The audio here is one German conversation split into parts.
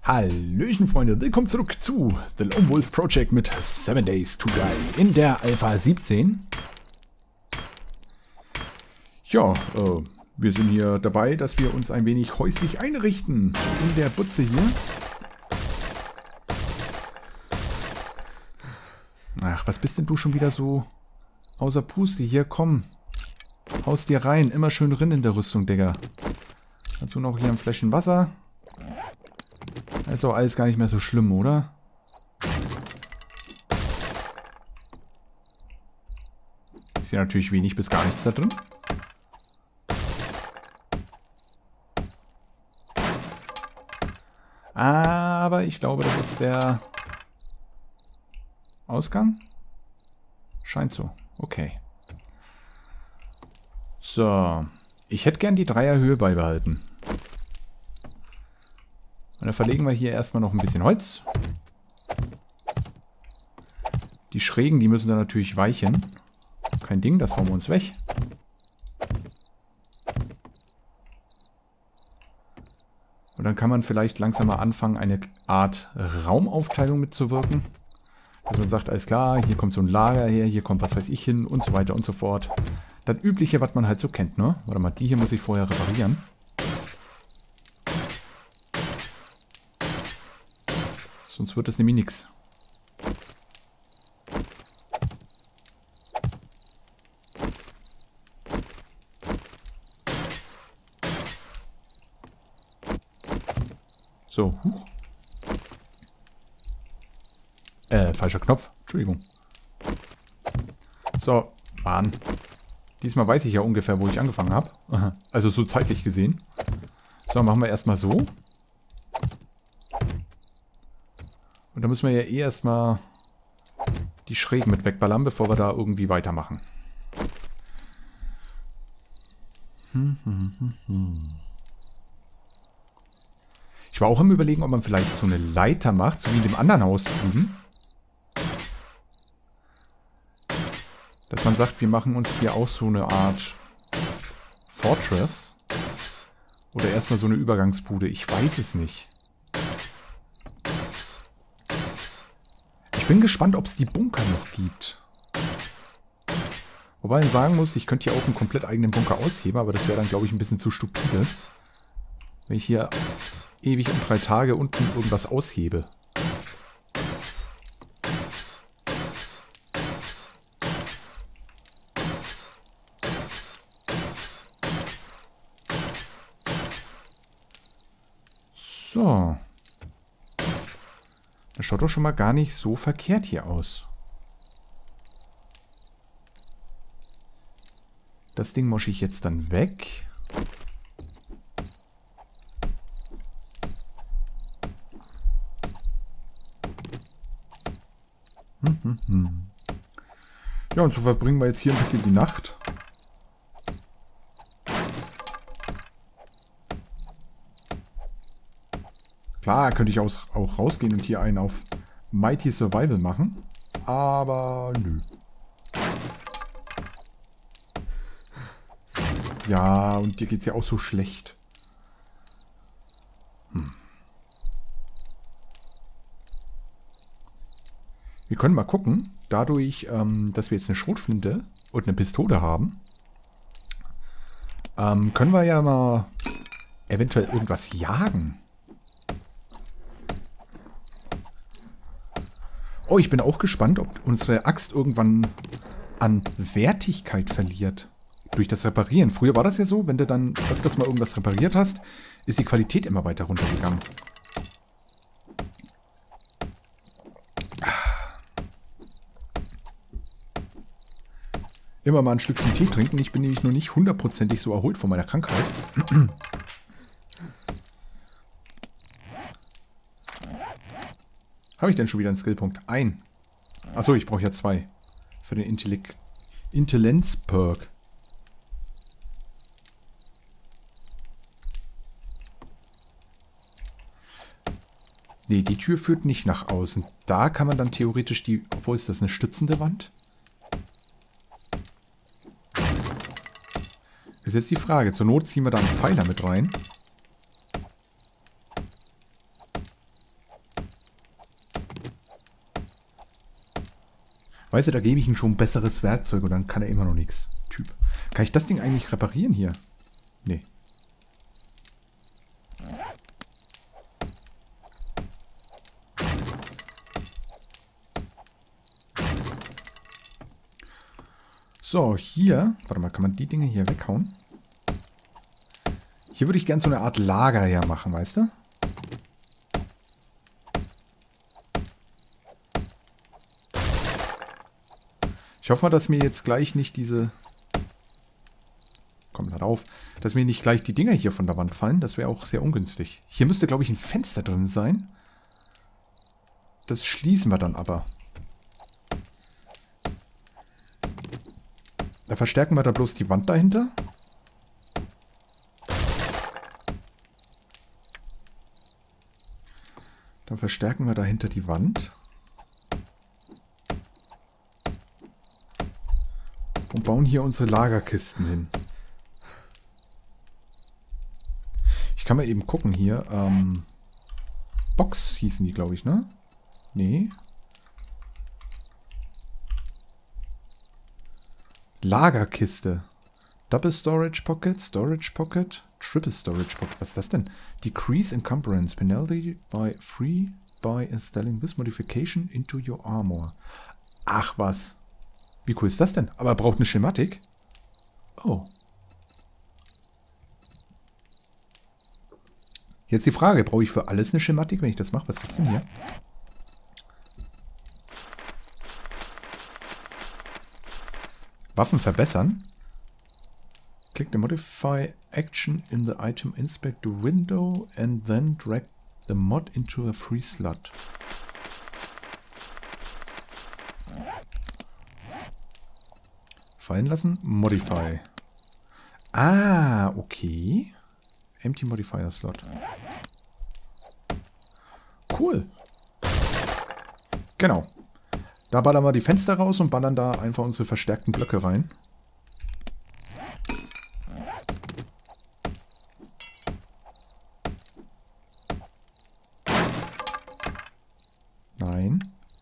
Hallöchen Freunde, willkommen zurück zu The Lone Wolf Project mit 7 Days to Die in der Alpha 17. Ja, wir sind hier dabei, dass wir uns ein wenig häuslich einrichten in der Butze hier. Ach, was bist denn du schon wieder so außer Puste? Hier, komm, haust dir rein, immer schön drin in der Rüstung, Digga. Dazu noch hier ein Fläschchen Wasser. Ist doch alles gar nicht mehr so schlimm, oder? Ist ja natürlich wenig bis gar nichts da drin. Aber ich glaube, das ist der Ausgang. Scheint so. Okay. So. Ich hätte gern die Dreierhöhe beibehalten. Und dann verlegen wir hier erstmal noch ein bisschen Holz. Die Schrägen, die müssen dann natürlich weichen. Kein Ding, das hauen wir uns weg. Und dann kann man vielleicht langsam mal anfangen, eine Art Raumaufteilung mitzuwirken. Dass man sagt, alles klar, hier kommt so ein Lager her, hier kommt was weiß ich hin und so weiter und so fort. Das Übliche, was man halt so kennt, ne? Warte mal, die hier muss ich vorher reparieren. Sonst wird es nämlich nichts. So, huch. Falscher Knopf. Entschuldigung. So, Mann. Diesmal weiß ich ja ungefähr, wo ich angefangen habe. Also so zeitlich gesehen. So, machen wir erstmal so. Und da müssen wir ja eh erstmal die Schrägen mit wegballern, bevor wir da irgendwie weitermachen. Ich war auch am Überlegen, ob man vielleicht so eine Leiter macht, so wie in dem anderen Haus drüben. Dass man sagt, wir machen uns hier auch so eine Art Fortress. Oder erstmal so eine Übergangsbude. Ich weiß es nicht. Ich bin gespannt, ob es die Bunker noch gibt. Wobei ich sagen muss, ich könnte hier auch einen komplett eigenen Bunker ausheben, aber das wäre dann, glaube ich, ein bisschen zu stupide. Wenn ich hier ewig um 3 Tage unten irgendwas aushebe. So. Das schaut doch schon mal gar nicht so verkehrt hier aus. Das Ding mosche ich jetzt dann weg. Ja, und so verbringen wir jetzt hier ein bisschen die Nacht. Klar, könnte ich auch rausgehen und hier einen auf Mighty Survival machen. Aber nö. Ja, und dir geht's ja auch so schlecht. Wir können mal gucken, dadurch, dass wir jetzt eine Schrotflinte und eine Pistole haben, können wir ja mal eventuell irgendwas jagen. Oh, ich bin auch gespannt, ob unsere Axt irgendwann an Wertigkeit verliert. Durch das Reparieren. Früher war das ja so, wenn du dann öfters mal irgendwas repariert hast, ist die Qualität immer weiter runtergegangen. Immer mal ein Schlückchen Tee trinken. Ich bin nämlich noch nicht hundertprozentig so erholt von meiner Krankheit. Habe ich denn schon wieder einen Skillpunkt? Ein. Achso, ich brauche ja 2. Für den Intelligenz-Perk. Nee, die Tür führt nicht nach außen. Da kann man dann theoretisch die... Obwohl, ist das eine stützende Wand? Ist jetzt die Frage. Zur Not ziehen wir da einen Pfeiler mit rein. Weißt du, da gebe ich ihm schon ein besseres Werkzeug und dann kann er immer noch nichts. Typ. Kann ich das Ding eigentlich reparieren hier? Nee. So, hier. Warte mal, kann man die Dinge hier weghauen? Hier würde ich gerne so eine Art Lager hermachen, weißt du? Ich hoffe mal, dass mir jetzt gleich nicht diese... Komm da drauf. Dass mir nicht gleich die Dinger hier von der Wand fallen. Das wäre auch sehr ungünstig. Hier müsste, glaube ich, ein Fenster drin sein. Das schließen wir dann aber. Da verstärken wir da bloß die Wand dahinter. Dann verstärken wir dahinter die Wand. Und bauen hier unsere Lagerkisten hin. Ich kann mal eben gucken hier. Box hießen die, glaube ich, ne? Nee. Lagerkiste. Double Storage Pocket, Triple Storage Pocket. Was ist das denn? Decrease Encumbrance Penalty by installing this modification into your armor. Ach was. Wie cool ist das denn? Aber er braucht eine Schematik. Oh. Jetzt die Frage, brauche ich für alles eine Schematik, wenn ich das mache? Was ist das denn hier? Waffen verbessern. Click the Modify Action in the Item Inspector window and then drag the mod into a free slot. Fallen lassen. Modify. Ah, okay. Empty Modifier Slot. Cool. Genau. Da ballern wir die Fenster raus und ballern da einfach unsere verstärkten Blöcke rein. Nein.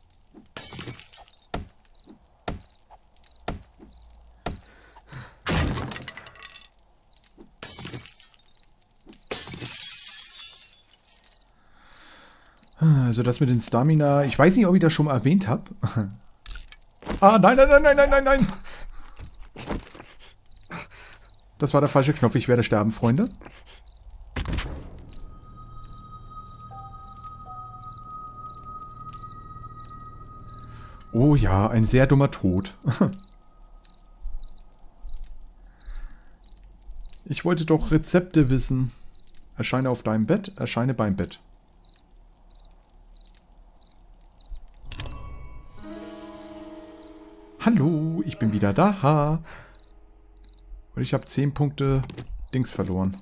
Also das mit den Stamina, ich weiß nicht, ob ich das schon mal erwähnt habe. Ah, nein, nein, nein, nein, nein, nein, nein. Das war der falsche Knopf. Ich werde sterben, Freunde. Oh ja, ein sehr dummer Tod. Ich wollte doch Rezepte wissen. Erscheine auf deinem Bett, erscheine beim Bett. Hallo, ich bin wieder da. Und ich habe 10 Punkte Dings verloren.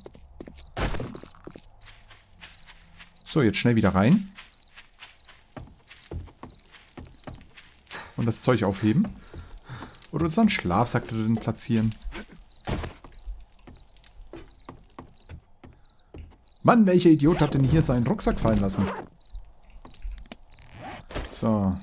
So, jetzt schnell wieder rein. Und das Zeug aufheben. Oder unseren Schlafsack drin platzieren. Mann, welcher Idiot hat denn hier seinen Rucksack fallen lassen? So.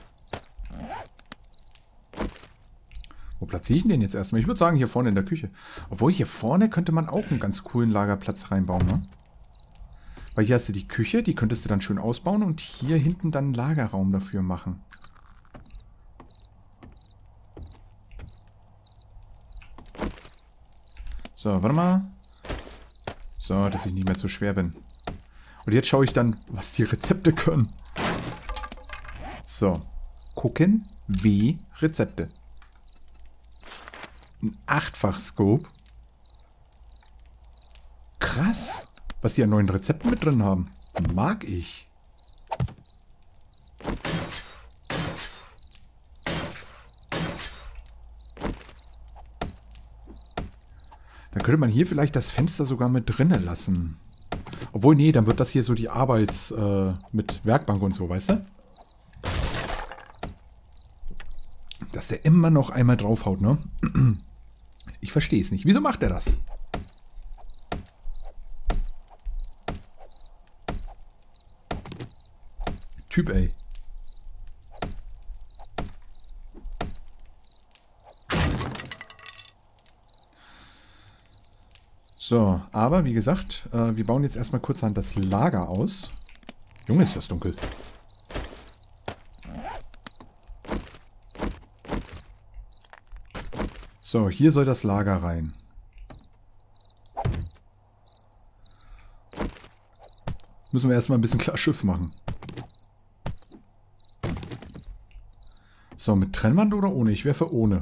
Wo platziere ich den jetzt erstmal? Ich würde sagen, hier vorne in der Küche. Obwohl, hier vorne könnte man auch einen ganz coolen Lagerplatz reinbauen, ne? Weil hier hast du die Küche, die könntest du dann schön ausbauen und hier hinten dann einen Lagerraum dafür machen. So, warte mal. So, dass ich nicht mehr so schwer bin. Und jetzt schaue ich dann, was die Rezepte können. So. Gucken, wie Rezepte. Ein 8-fach-Scope. Krass, was die an neuen Rezepten mit drin haben. Mag ich. Dann könnte man hier vielleicht das Fenster sogar mit drinnen lassen. Obwohl, nee, dann wird das hier so die mit Werkbank und so, weißt du? Dass der immer noch einmal draufhaut, ne? Ich verstehe es nicht. Wieso macht er das? Typ, ey. So, aber wie gesagt, wir bauen jetzt erstmal kurz an das Lager aus. Junge, ist das dunkel. So, hier soll das Lager rein. Müssen wir erstmal ein bisschen klar Schiff machen. So, mit Trennwand oder ohne? Ich wäre für ohne.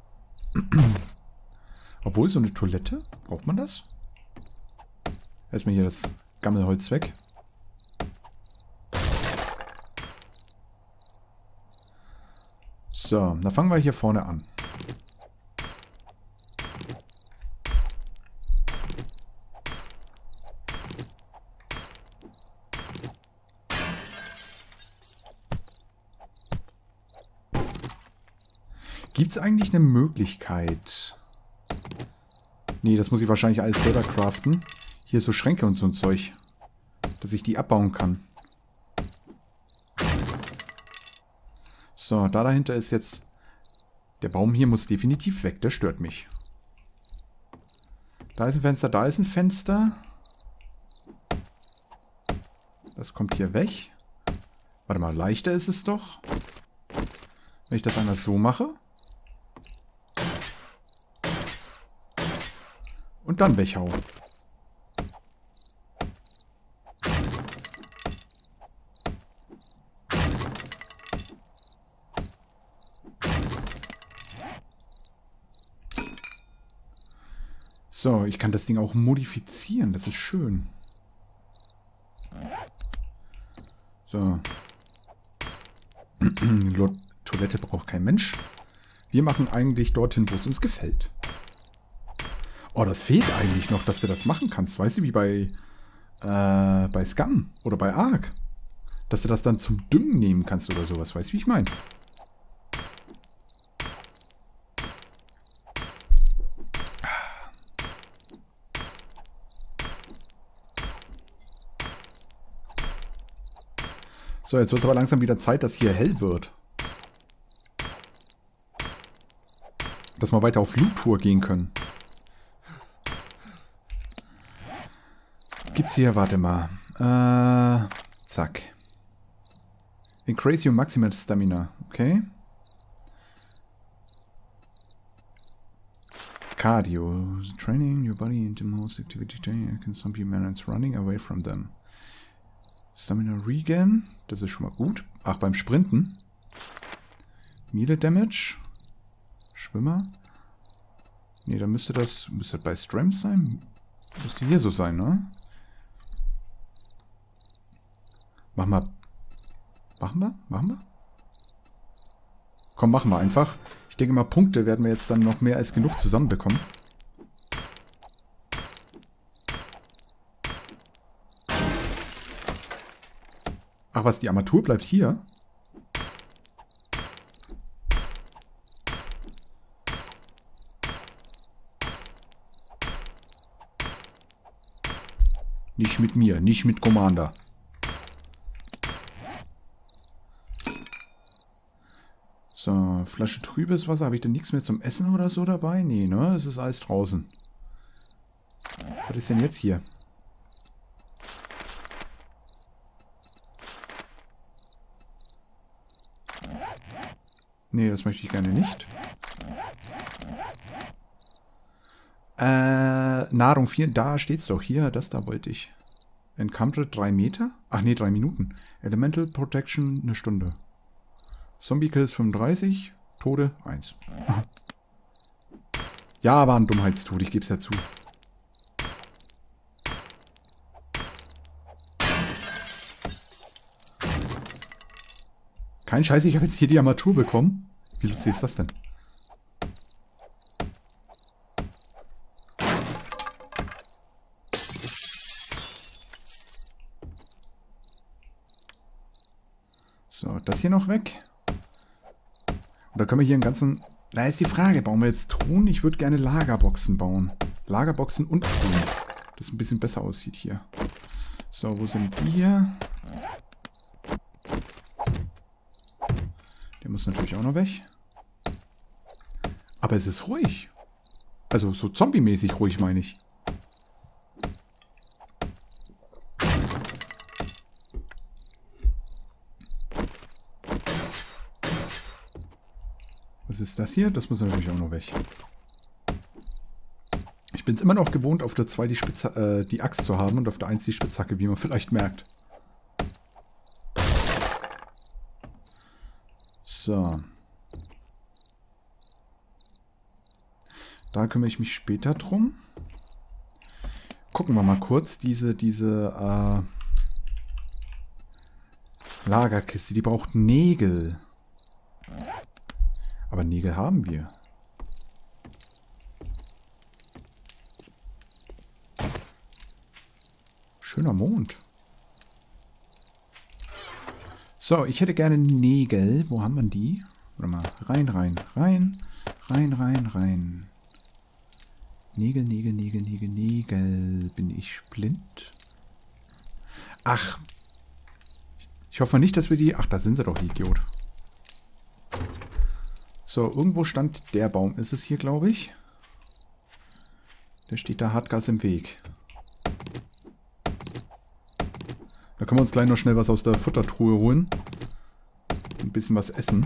Obwohl, so eine Toilette? Braucht man das? Erstmal hier das Gammelholz weg. So, dann fangen wir hier vorne an. Gibt es eigentlich eine Möglichkeit? Nee, das muss ich wahrscheinlich alles selber craften. Hier so Schränke und so ein Zeug. Dass ich die abbauen kann. So, da dahinter ist jetzt... Der Baum hier muss definitiv weg, der stört mich. Da ist ein Fenster, da ist ein Fenster. Das kommt hier weg. Warte mal, leichter ist es doch. Wenn ich das anders so mache. Und dann weghau. So, ich kann das Ding auch modifizieren. Das ist schön. So. Toilette braucht kein Mensch. Wir machen eigentlich dorthin, wo es uns gefällt. Oh, das fehlt eigentlich noch, dass du das machen kannst. Weißt du, wie bei Scum oder bei Ark. Dass du das dann zum Düngen nehmen kannst oder sowas. Weißt du, wie ich meine? So, jetzt wird es aber langsam wieder Zeit, dass hier hell wird. Dass wir weiter auf Loot-Tour gehen können. Gibt's hier, warte mal. Zack. Increase your maximum stamina. Okay. Cardio. Training your body into most activity training can stop your minutes running away from them. Stamina Regen. Das ist schon mal gut. Ach, beim Sprinten. Melee Damage. Schwimmer. Ne, dann müsste das bei Strength sein. Müsste hier so sein, ne? Machen wir? Komm, machen wir einfach. Ich denke mal, Punkte werden wir jetzt dann noch mehr als genug zusammenbekommen. Ach was, die Armatur bleibt hier? Nicht mit mir, nicht mit Commander. So, Flasche trübes Wasser. Habe ich denn nichts mehr zum Essen oder so dabei? Nee, ne? Es ist alles draußen. Was ist denn jetzt hier? Nee, das möchte ich gerne nicht. Nahrung 4, da steht's doch. Hier, das da wollte ich. Encounter 3 Meter? Ach nee, 3 Minuten. Elemental Protection 1 Stunde. Zombie Kills 35, Tode 1. Ja, war ein Dummheitstod, ich gebe es ja zu. Kein Scheiß, ich habe jetzt hier die Armatur bekommen. Wie lustig ist das denn? So, das hier noch weg. Und da können wir hier einen ganzen... Da ist die Frage, bauen wir jetzt Truhen? Ich würde gerne Lagerboxen bauen. Lagerboxen und Truhen. Das ein bisschen besser aussieht hier. So, wo sind die hier? Der muss natürlich auch noch weg. Aber es ist ruhig. Also so zombie-mäßig ruhig, meine ich. Das ist das hier. Das muss natürlich auch noch weg. Ich bin es immer noch gewohnt, auf der 2 die Axt zu haben und auf der 1 die Spitzhacke, wie man vielleicht merkt. So. Da kümmere ich mich später drum. Gucken wir mal kurz. Diese Lagerkiste, die braucht Nägel. Aber Nägel haben wir. Schöner Mond. So, ich hätte gerne Nägel. Wo haben wir die? Warte mal. Rein, rein, rein. Rein, rein, rein. Nägel, Nägel, Nägel, Nägel, Nägel. Bin ich blind? Ach. Ich hoffe nicht, dass wir die... Ach, da sind sie doch, Idiot. So, irgendwo stand der Baum. Ist es hier, glaube ich? Der steht da Hartgas im Weg. Da können wir uns gleich noch schnell was aus der Futtertruhe holen. Ein bisschen was essen.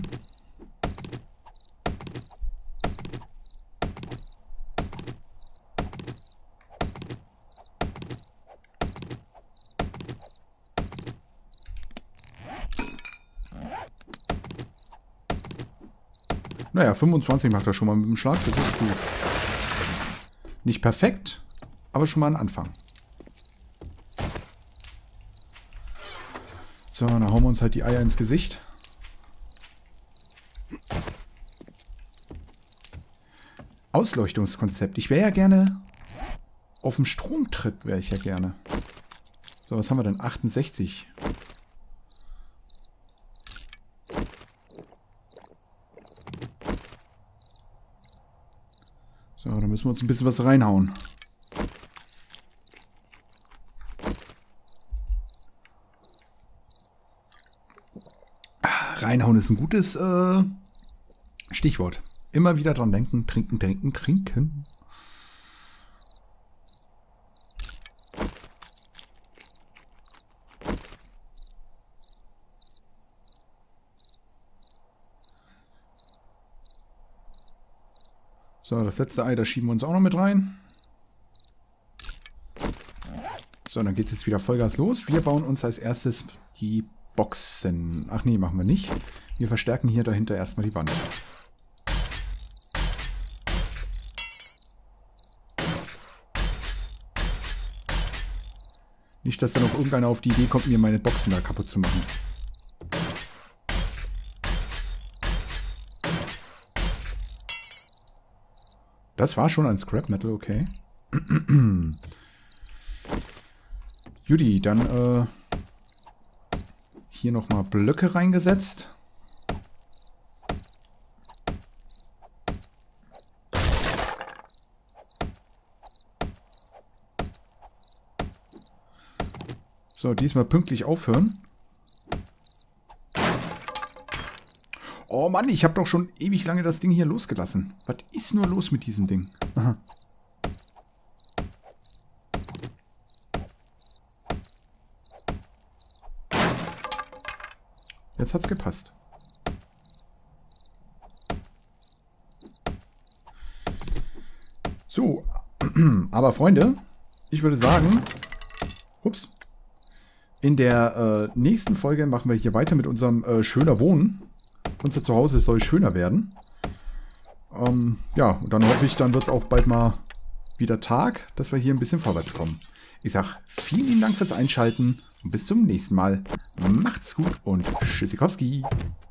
Naja, 25 macht er schon mal mit dem Schlag. Das ist gut. Nicht perfekt, aber schon mal ein Anfang. So, dann hauen wir uns halt die Eier ins Gesicht. Ausleuchtungskonzept. Ich wäre ja gerne auf dem Stromtrip, wäre ich ja gerne. So, was haben wir denn? 68. So, da müssen wir uns ein bisschen was reinhauen. Reinhauen ist ein gutes Stichwort. Immer wieder dran denken. Trinken, trinken, trinken. So, das letzte Ei, das schieben wir uns auch noch mit rein. So, dann geht es jetzt wieder Vollgas los. Wir bauen uns als erstes die Boxen. Ach nee, machen wir nicht. Wir verstärken hier dahinter erstmal die Wand. Nicht, dass da noch irgendeiner auf die Idee kommt, mir meine Boxen da kaputt zu machen. Das war schon ein Scrap Metal, okay. Judy, dann hier nochmal Blöcke reingesetzt. So, diesmal pünktlich aufhören. Oh Mann, ich habe doch schon ewig lange das Ding hier losgelassen. Was ist nur los mit diesem Ding? Aha. Jetzt hat's gepasst. So, aber Freunde, ich würde sagen, ups, in der nächsten Folge machen wir hier weiter mit unserem schöner Wohnen. Unser Zuhause soll schöner werden. Ja, und dann hoffe ich, dann wird es auch bald mal wieder Tag, dass wir hier ein bisschen vorwärts kommen. Ich sage vielen lieben Dank fürs Einschalten und bis zum nächsten Mal. Macht's gut und Tschüssikowski.